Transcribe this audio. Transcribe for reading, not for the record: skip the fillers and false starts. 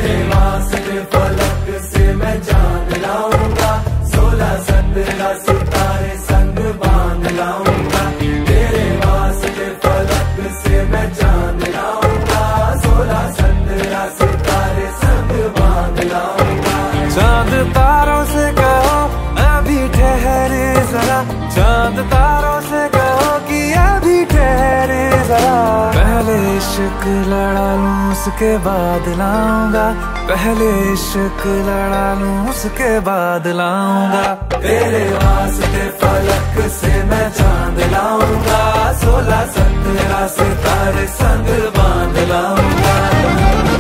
तेरे वास्ते फलक से मैं चांद लाऊंगा, 16-17 सितारे संग बांध लाऊंगा। तेरे वास्ते फलक से मैं चांद लाऊंगा, 16-17 सितारे संग बांध लाऊंगा। चांद तारों से कहो अभी ठहरे जरा, चांद तारों से कहो कि अभी ठहरे जरा। पहले इश्क लड़ा लूं उसके बाद लाऊंगा, पहले इश्क लड़ा लूं उसके बाद लाऊंगा। तेरे वास्ते फलक से मैं चांद लाऊंगा, 16-17 सितारे संग बांध लाऊंगा।